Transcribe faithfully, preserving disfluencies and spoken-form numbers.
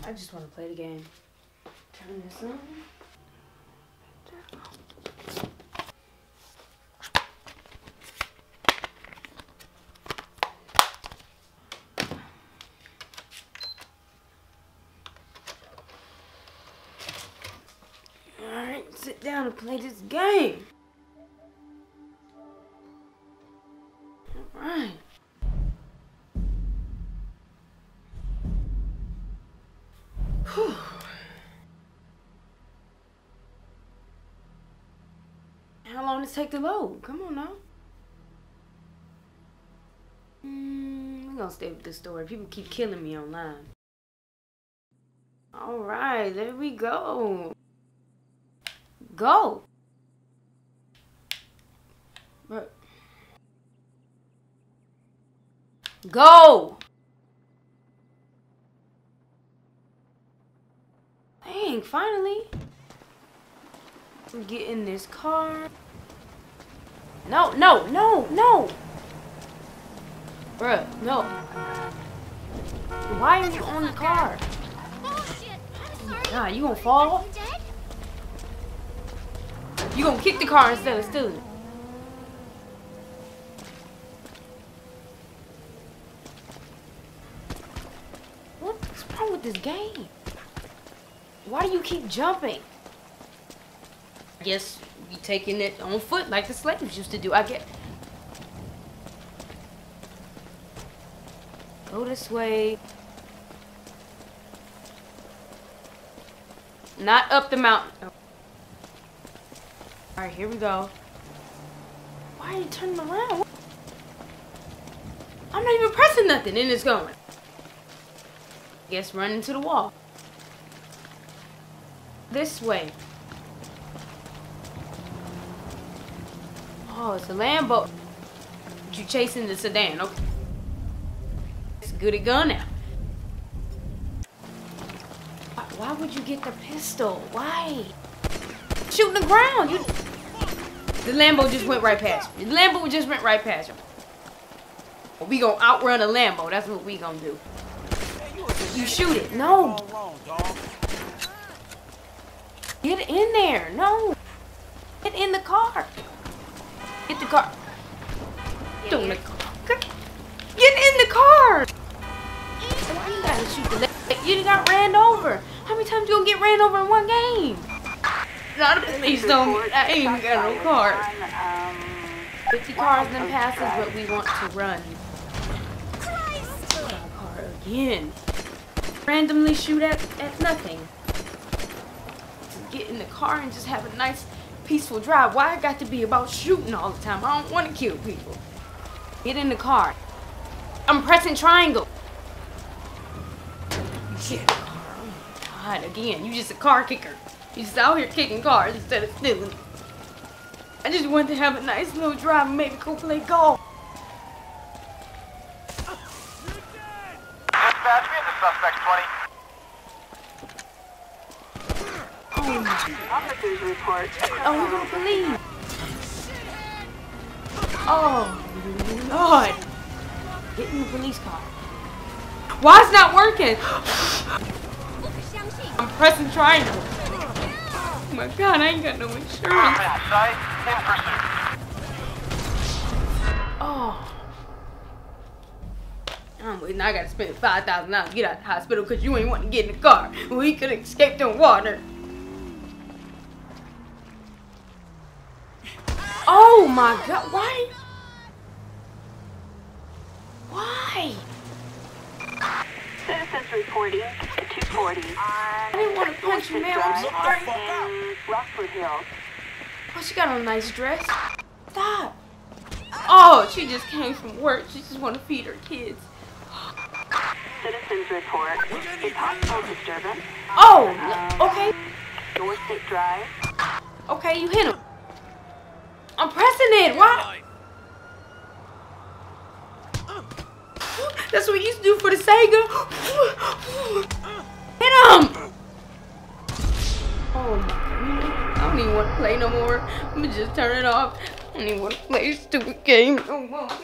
I just want to play the game. Turn this on. Alright, sit down and play this game. Alright. Whew. How long does it take to load? Come on now. Mm, we're gonna stay with this story. People keep killing me online. Alright, there we go. Go. But go. Dang, finally. Get in this car. No, no, no, no. Bruh, no. Why are you on the car? Nah, you gonna fall? You gonna kick the car instead of stealing it. What's wrong with this game? Why do you keep jumping? I guess you taking it on foot like the slaves used to do. I get. Go this way. Not up the mountain. Oh. Alright, here we go. Why are you turning around? I'm not even pressing nothing and it's going. Guess run into the wall. This way. Oh, it's a Lambo. But you chasing the sedan, okay. It's good at gun now. Why, why would you get the pistol? Why? Shooting the ground. You. The Lambo just went right past you. The Lambo just went right past you. We gonna outrun a Lambo. That's what we gonna do. You shoot it. No. Get in there. No. Get in the car. Get the car. Get in the car. Get in the car. Why you gotta shoot the leg? You got ran over. How many times you gonna get ran over in one game? Not please don't. I ain't even got no car. fifty cars then passes, but we want to run. Car again. Randomly shoot at, at nothing. Get in the car and just have a nice, peaceful drive. Why I got to be about shooting all the time? I don't want to kill people. Get in the car. I'm pressing triangle. Get in the car. Oh my God, again, you just a car kicker. You just out here kicking cars instead of stealing. I just want to have a nice little drive and maybe go play golf. Dispatch, we have the suspect twenty. Oh my. Officers report. Oh, we're gonna believe. Oh Lord. Get in the police car. Why it's not working? I'm pressing triangle. Oh my God, I ain't got no insurance. Outside, in pursuit. Oh. I'm waiting. I gotta spend five thousand dollars to get out of the hospital because you ain't want to get in the car. We could escape the water. Oh my God, why? Why? Citizens reporting at two forty. I didn't want to punch you, man. I'm sorry. In Rockford Hills. Oh, she got on a nice dress. Stop. Oh, she just came from work. She just want to feed her kids. Citizens report a possible disturbance. Oh, okay. Dorset Drive. Okay, you hit him. I'm pressing it. Why? That's what we used to do for the Sega. Hit him. Oh my God. I don't even want to play no more. I'm gonna just turn it off. I don't even want to play this stupid game no more.